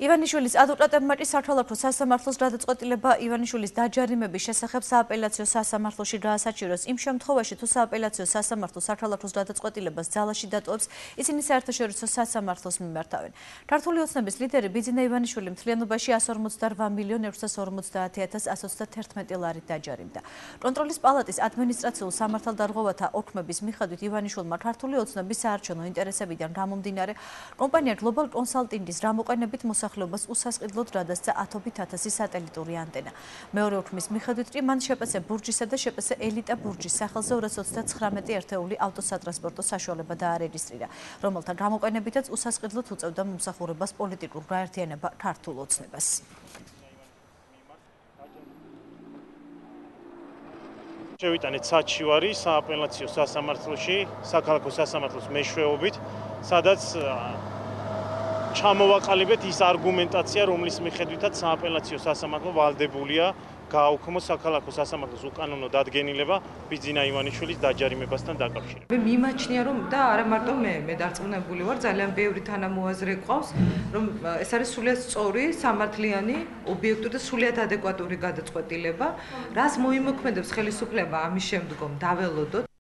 ივანიშვილის ადვოკატებმა საქართველოს სასამართლოს გადაწყვეტილება ივანიშვილის დაჯარიმების შესახებ სააპელაციო სასამართლოში გაასაჩიროს. იმ შემთხვევაში, თუ სააპელაციო სასამართლო საქართველოს გადაწყვეტილებას ძალაში დატოვებს, ისინი საერთაშორისო სასამართლოს მიმართავენ. ქართული ოცნების ლიდერი ბიძინა ივანიშვილი მთლიანობაში 148,650,121 ლარით დაჯარიმდა. კონტროლის პალატის ადმინისტრაციულ სამართალდარღვევათა ოქმების მიხედვით ივანიშვილმა ქართული ოცნების საარჩევნო ინტერესებიდან გამომდინარე კომპანია Global Consulting-ის გამოყენებით მოსახლეობას უსასყიდლოდ გადასცა 10,000 სატელიტური ანტენა. მეორე ოქმის მიხედვით კი მან შპს ბურჯისა და შპს ელიტა ბურჯის სახელზე 239 ერთეული ავტოსატრანსპორტო საშუალება დაარეგისტრირა, რომელთა გამოყენებითაც უსასყიდლოდ უწევდა მომსახურებას პოლიტიკურ გაერთიანება ქართულ ოცნებას. შევიტანეთ საჩივარი სააპელაციო სასამართლოში, საქალაქო სასამართლოს მეშვეობით, სადაც ჩამოვაყალიბეთ ის არგუმენტაცია, რომლის მიხედვითაც სააპელაციო სასამართლო ვალდებულია გააუქმოს საქალაქო სასამართლოს უკანონო დადგენილება ბიძინა ივანიშვილის დაჯარიმებასთან დაკავშირებით. მიმაჩნია რომ და არა მარტო მე დარწმუნებული ვარ, ძალიან ბევრი თანამოაზრე ყავს, რომ ეს არის სრულიად სწორი, სამართლიანი, ობიექტური და სრულიად ადეკვატური გადაწყვეტილება, რას მოიმოქმედებს ხელისუფლება ამის შემდგომ დაველოდოთ.